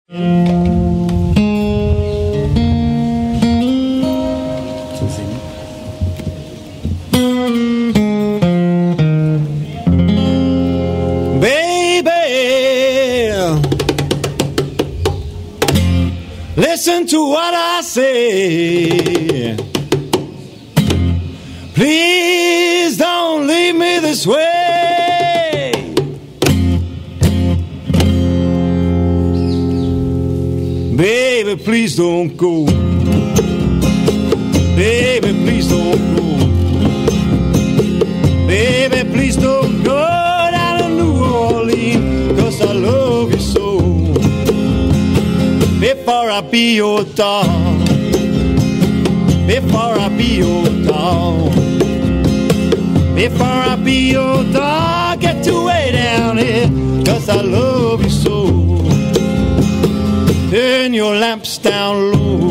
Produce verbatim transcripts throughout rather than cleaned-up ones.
Listen to what I say. Please don't leave me this way. Baby, please don't go. Baby, please don't go. Baby, please don't go down to New Orleans, 'cause I love you so. Before I be your dog, before I be your dog, before I be your dog, get your way down here, 'cause I love you so. Turn your lamps down low,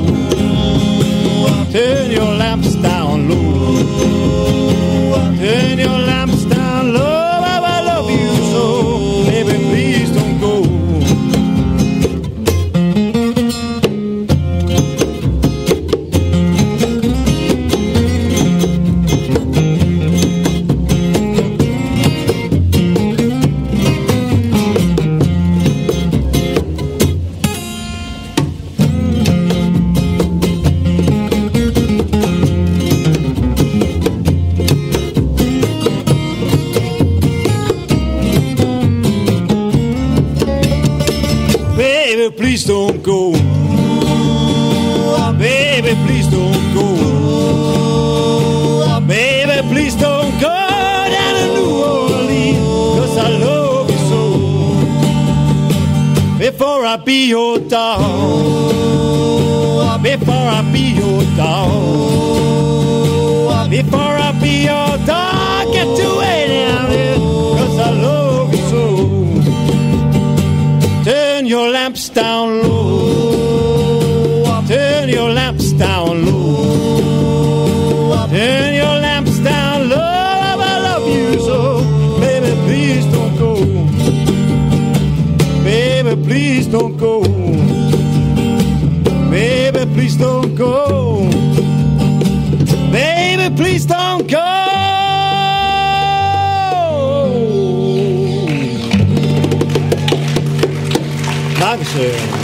turn your lamps down low, turn your lamps down low, I love you so. Baby, please don't go. Please don't go. Baby, please don't go. Baby, please don't go down to New Orleans, 'cause I love you so. Before I be your dog, before I be your dog, before I be your dog, get your way down here, 'cause I love you so. Turn your lamps down low, turn your lamps down low, turn your lamps down low, I love you so. Baby, please don't go. Baby, please don't go. Baby, please don't go. Baby, please don't go. Dankeschön.